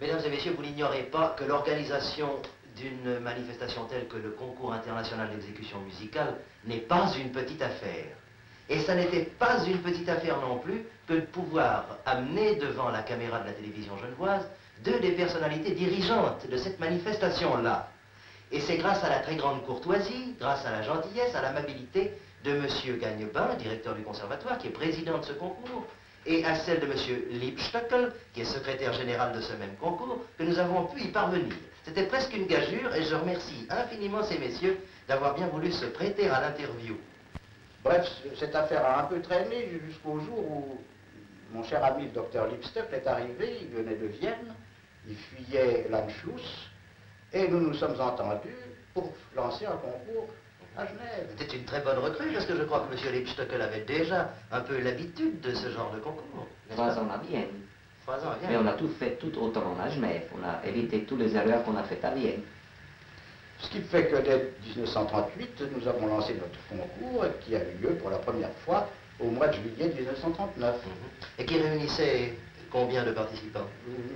Mesdames et messieurs, vous n'ignorez pas que l'organisation d'une manifestation telle que le concours international d'exécution musicale n'est pas une petite affaire. Et ça n'était pas une petite affaire non plus que de pouvoir amener devant la caméra de la télévision genevoise deux des personnalités dirigeantes de cette manifestation-là. Et c'est grâce à la très grande courtoisie, grâce à la gentillesse, à l'amabilité de M. Gagnebin, directeur du conservatoire, qui est président de ce concours, et à celle de M. Liebstöckel, qui est secrétaire général de ce même concours, que nous avons pu y parvenir. C'était presque une gageure, et je remercie infiniment ces messieurs d'avoir bien voulu se prêter à l'interview. Bref, cette affaire a un peu traîné jusqu'au jour où mon cher ami le docteur Liebstöckel est arrivé, il venait de Vienne, il fuyait l'Anschluss, et nous nous sommes entendus pour lancer un concours à Genève. C'était une très bonne recrue, parce que je crois que M. Liebstöckel avait déjà un peu l'habitude de ce genre de concours. 3 ans à Vienne. 3 ans à Vienne. Mais on a tout fait tout autrement à Genève. On a évité toutes les erreurs qu'on a faites à Vienne. Ce qui fait que dès 1938, nous avons lancé notre concours qui a eu lieu pour la première fois au mois de juillet 1939. Et qui réunissait combien de participants?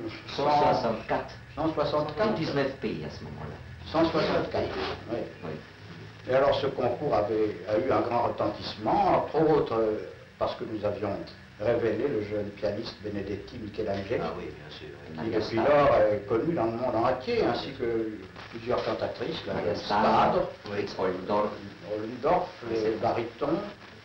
164. 164. 19 pays à ce moment-là. 164, oui. Oui. Et alors ce concours a eu un grand retentissement, entre autres parce que nous avions révélé le jeune pianiste Benedetti Michelangelo, Ah oui, bien sûr. qui depuis lors est connu dans le monde entier, ainsi que plusieurs cantatrices, la Stadler, Ollendorf, les barytons,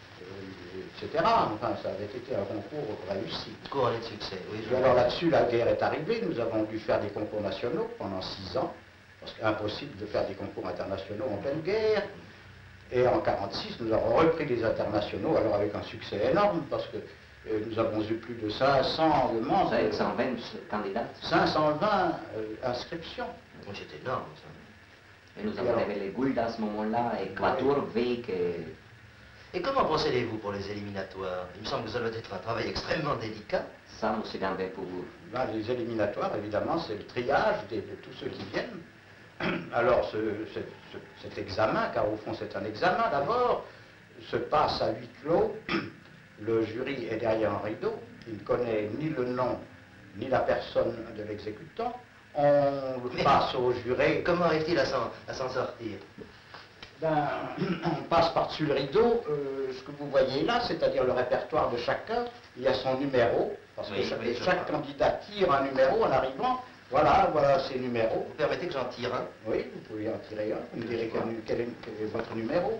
etc. Enfin, ça avait été un concours réussi. Couronné de succès, oui. Et alors là-dessus, la guerre est arrivée, nous avons dû faire des concours nationaux pendant 6 ans, parce qu'impossible de faire des concours internationaux en pleine guerre. Et en 1946, nous avons repris les internationaux, alors avec un succès énorme, parce que nous avons eu plus de 500 membres. 520 candidats. 520 inscriptions. Oui, c'est énorme, ça. Et nous avons révélé Gould à ce moment-là, et Quatuor, Veik Et comment procédez-vous pour les éliminatoires? Il me semble que ça doit être un travail extrêmement délicat. Ça, M. Gambet, pour vous. Ben, les éliminatoires, évidemment, c'est le triage de tous ceux qui viennent. Alors, cet examen, car au fond c'est un examen d'abord, se passe à huis clos. Le jury est derrière un rideau. Il ne connaît ni le nom, ni la personne de l'exécutant. On le passe au juré. Comment arrive-t-il à s'en sortir? Ben, on passe par-dessus le rideau, ce que vous voyez là, c'est-à-dire le répertoire de chacun, il y a son numéro, parce que chaque candidat tire un numéro en arrivant, voilà ses numéros. Vous permettez que j'en tire un? Oui, vous pouvez en tirer un, vous me direz quel est votre numéro.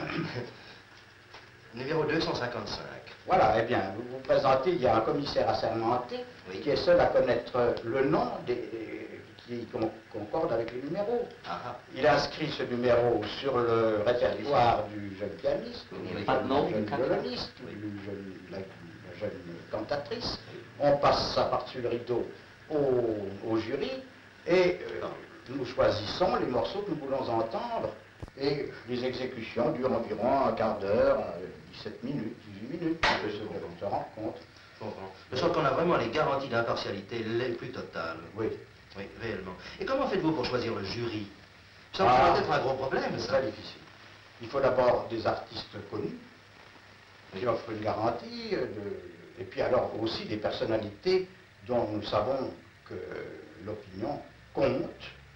Numéro 255. Voilà, eh bien, vous vous présentez, il y a un commissaire assermenté, qui est seul à connaître le nom qui concorde avec les numéros. Il inscrit ce numéro sur le répertoire du jeune pianiste, du jeune violoniste, la jeune cantatrice. On passe ça par-dessus le rideau au jury et nous choisissons les morceaux que nous voulons entendre. Et les exécutions durent environ un quart d'heure, 17 minutes, 18 minutes, on peut se rendre compte. De sorte qu'on a vraiment les garanties d'impartialité les plus totales. Oui. Oui, réellement. Et comment faites-vous pour choisir le jury? Ça va être un gros problème, c'est ça. très difficile. Il faut d'abord des artistes connus, qui offrent une garantie, et puis alors aussi des personnalités dont nous savons que l'opinion compte,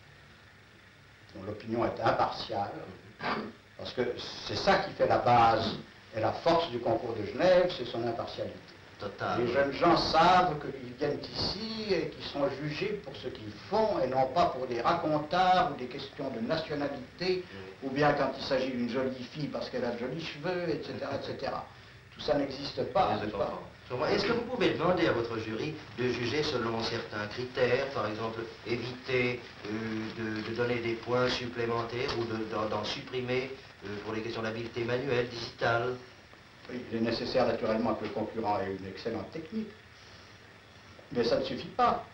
dont l'opinion est impartiale, parce que c'est ça qui fait la base et la force du concours de Genève, c'est son impartialité. Total. Les jeunes gens savent qu'ils viennent ici et qu'ils sont jugés pour ce qu'ils font et non pas pour des racontards ou des questions de nationalité, ou bien quand il s'agit d'une jolie fille parce qu'elle a de jolis cheveux, etc., etc. Tout ça n'existe pas. Est-ce que vous pouvez demander à votre jury de juger selon certains critères, par exemple éviter de donner des points supplémentaires ou d'en supprimer pour les questions d'habileté manuelle, digitale? Oui, il est nécessaire naturellement que le concurrent ait une excellente technique, mais ça ne suffit pas.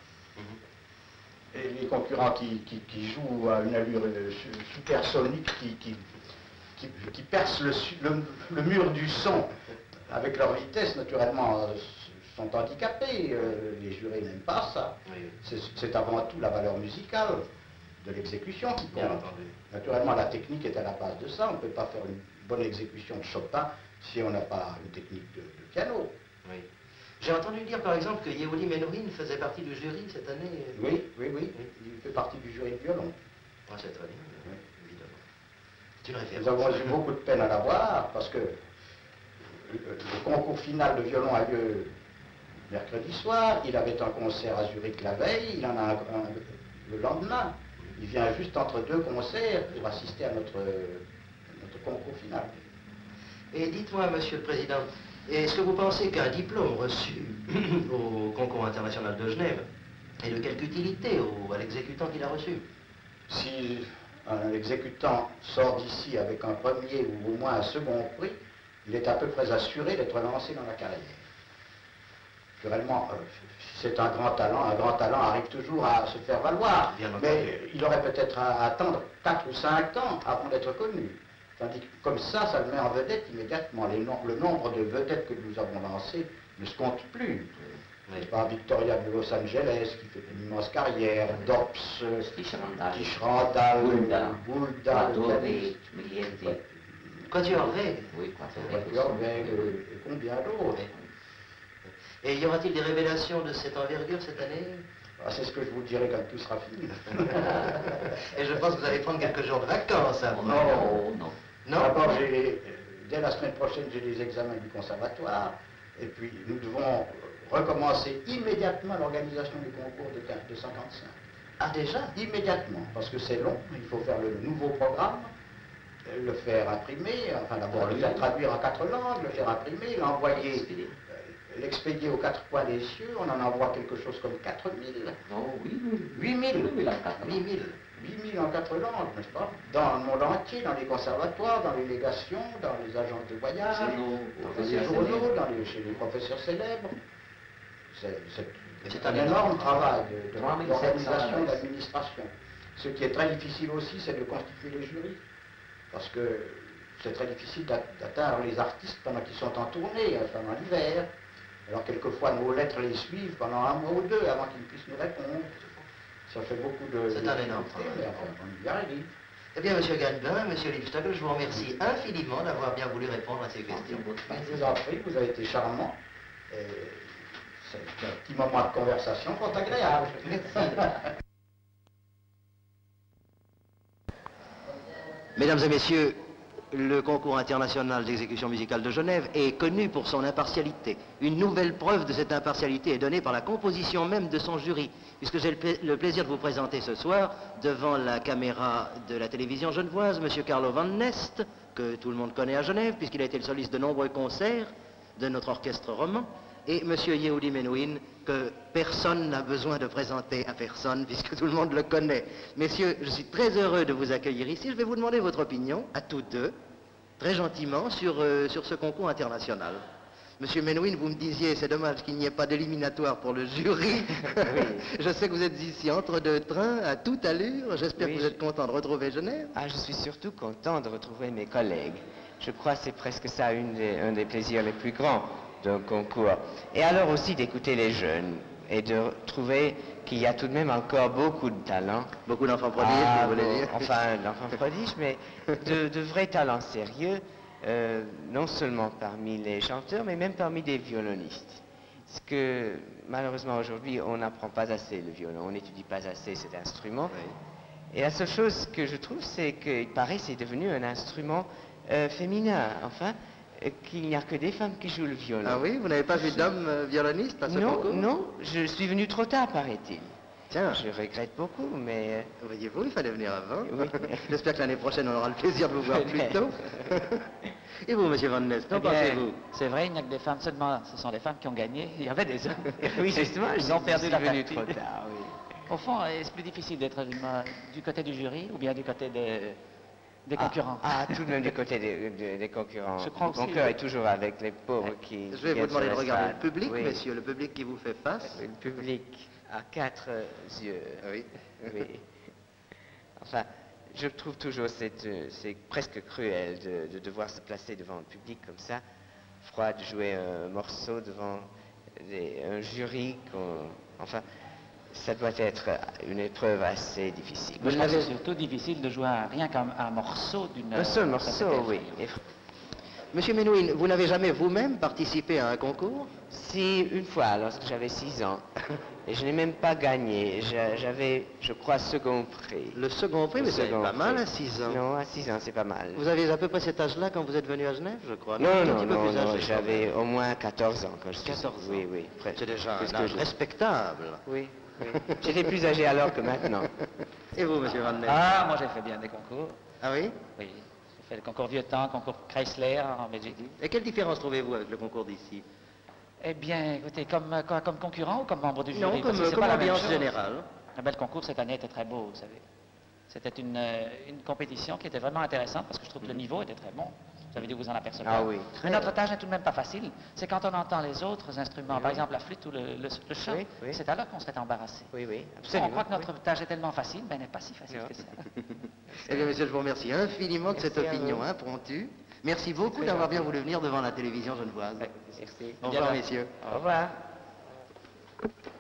Et les concurrents qui jouent à une allure supersonique, qui percent le mur du son avec leur vitesse, naturellement, sont handicapés. Les jurés n'aiment pas ça. C'est avant tout la valeur musicale de l'exécution qui compte. Naturellement, la technique est à la base de ça. On ne peut pas faire une bonne exécution de Chopin si on n'a pas une technique de piano. Oui. J'ai entendu dire, par exemple, que Yehouli Menuhin faisait partie du jury cette année. Oui, il fait partie du jury de violon. Ah, c'est très bien, oui, évidemment. C'est une référence. Nous avons eu beaucoup de peine à l'avoir, parce que le concours final de violon a lieu mercredi soir, il avait un concert à Zurich la veille, il en a un le lendemain. Il vient juste entre deux concerts pour assister à notre concours final. Et dites-moi, Monsieur le Président, est-ce que vous pensez qu'un diplôme reçu au concours international de Genève est de quelque utilité à l'exécutant qui l'a reçu? Si un exécutant sort d'ici avec un premier ou au moins un second prix, il est à peu près assuré d'être lancé dans la carrière. Naturellement, c'est un grand talent arrive toujours à se faire valoir, mais il aurait peut-être à attendre 4 ou 5 ans avant d'être connu. Tandis que comme ça le met en vedette immédiatement. Le nombre de vedettes que nous avons lancées ne se compte plus. N'est-ce pas Victoria de Los Angeles qui fait une immense carrière, Dops, Tischrandal, Boulda, Quatuor Weg. Oui, Quatuor Weg, et combien d'autres. Et y aura-t-il des révélations de cette envergure cette année? C'est ce que je vous dirai quand tout sera fini. Et je pense que vous allez prendre quelques jours de vacances après. Non. D'abord, dès la semaine prochaine, j'ai les examens du conservatoire. Et puis, nous devons recommencer immédiatement l'organisation du concours de 55. Ah, déjà? Immédiatement, parce que c'est long. Il faut faire le nouveau programme, le faire imprimer, enfin d'abord le faire traduire en 4 langues, le faire imprimer, l'envoyer, l'expédier aux 4 coins des cieux. On en envoie quelque chose comme 4000. Non, 8000 en 4 langues, n'est-ce pas? Dans le monde entier, dans les conservatoires, dans les légations, dans les agences de voyage, dans les journaux, chez les professeurs célèbres. C'est un énorme travail d'organisation, d'administration. Ce qui est très difficile aussi, c'est de constituer les jurys. Parce que c'est très difficile d'atteindre les artistes pendant qu'ils sont en tournée, pendant l'hiver. Alors quelquefois nos lettres les suivent pendant 1 mois ou 2 avant qu'ils puissent nous répondre. Ça fait beaucoup de... C'est un énorme travail. Mais enfin, on y arrive. Eh bien, Monsieur Ganbin, Monsieur Liebstagel, je vous remercie infiniment d'avoir bien voulu répondre à ces questions. Je vous en prie, vous avez été charmant. C'est un petit moment de conversation fort agréable. Merci. Mesdames et Messieurs, le concours international d'exécution musicale de Genève est connu pour son impartialité. Une nouvelle preuve de cette impartialité est donnée par la composition même de son jury, puisque j'ai le plaisir de vous présenter ce soir, devant la caméra de la télévision genevoise, M. Carlo Van Nest, que tout le monde connaît à Genève, puisqu'il a été le soliste de nombreux concerts de notre orchestre roman, et M. Yehouli Menuhin, que personne n'a besoin de présenter à personne, puisque tout le monde le connaît. Messieurs, je suis très heureux de vous accueillir ici. Je vais vous demander votre opinion, à tous deux, très gentiment, sur ce concours international. Monsieur Menuhin, vous me disiez, c'est dommage qu'il n'y ait pas d'éliminatoire pour le jury. Oui. Je sais que vous êtes ici entre 2 trains, à toute allure. J'espère que vous êtes content de retrouver Genève. Ah, je suis surtout content de retrouver mes collègues. Je crois que c'est presque ça un des plaisirs les plus grands d'un concours. Et alors aussi d'écouter les jeunes et de trouver qu'il y a tout de même encore beaucoup de talents. Beaucoup d'enfants prodiges, vous voulez dire? Enfin, d'enfants prodiges, mais de vrais talents sérieux, non seulement parmi les chanteurs, mais même parmi des violonistes. Parce que, malheureusement, aujourd'hui, on n'apprend pas assez le violon, on n'étudie pas assez cet instrument. Oui. Et la seule chose que je trouve, c'est qu'il paraît que c'est devenu un instrument féminin, enfin, qu'il n'y a que des femmes qui jouent le violon. Ah oui, vous n'avez pas vu d'hommes violonistes à ce concours? Non, je suis venu trop tard, paraît-il. Tiens. Je regrette beaucoup, mais... Voyez-vous, il fallait venir avant. Oui. J'espère que l'année prochaine, on aura le plaisir de vous voir plus tôt. Et vous, Monsieur Van Nest, qu'en pensez-vous? C'est vrai, il n'y a que des femmes seulement, ce sont les femmes qui ont gagné. Il y avait des hommes. Oui, justement, ils ont perdu la venu partie. trop tard, oui. Au fond, est-ce plus difficile d'être du côté du jury ou bien du côté des concurrents? Tout de même du côté des concurrents. Je crois aussi. Mon cœur est toujours avec les pauvres qui... Je vais vous demander de regarder le public, oui. Messieurs, le public qui vous fait face. Le public a 4 yeux. Oui. Oui. Enfin, je trouve toujours c'est presque cruel de devoir se placer devant un public comme ça, froid, de jouer un morceau devant un jury. Enfin, ça doit être une épreuve assez difficile. Je pense que c'est surtout difficile de jouer rien qu'un morceau d'une... Un seul morceau, oui. Monsieur Menuhin, vous n'avez jamais vous-même participé à un concours? Si, une fois, lorsque j'avais 6 ans. Et je n'ai même pas gagné. J'avais, je crois, second prix. Le second prix, mais c'est pas mal à 6 ans. Non, à 6 ans, c'est pas mal. Vous aviez à peu près cet âge-là quand vous êtes venu à Genève, je crois? Non, Un non, petit peu plus âgé, j'avais au moins 14 ans quand je suis... 14 ans. Oui, oui. C'est déjà un âge respectable. Oui, oui. J'étais plus âgé alors que maintenant. Et vous, monsieur Van Ness? Ah, moi j'ai fait bien des concours. Ah oui? Oui, j'ai fait le concours Vieux-Temps, concours Chrysler en Belgique. Et quelle différence trouvez-vous avec le concours d'ici? Eh bien, écoutez, comme concurrent ou comme membre du jury? Non, Parce que c'est comme pas la même ambiance chose. générale. Ah ben, le concours cette année était très beau, vous savez. C'était une compétition qui était vraiment intéressante parce que je trouve que le niveau était très bon. Vous avez dû vous en apercevoir. Ah oui. Mais notre tâche n'est tout de même pas facile. C'est quand on entend les autres instruments, Oui, par oui. exemple la flûte ou le chant, Oui, oui. c'est alors qu'on serait embarrassé. Oui, oui, On absolument. croit que notre tâche est tellement facile, mais elle n'est pas si facile Non. que ça. Eh bien, monsieur, je vous remercie infiniment de cette Merci à opinion vous. impromptue. Merci beaucoup très d'avoir gentil. bien voulu venir devant la télévision genevoise. Merci. Au revoir, messieurs. Au revoir.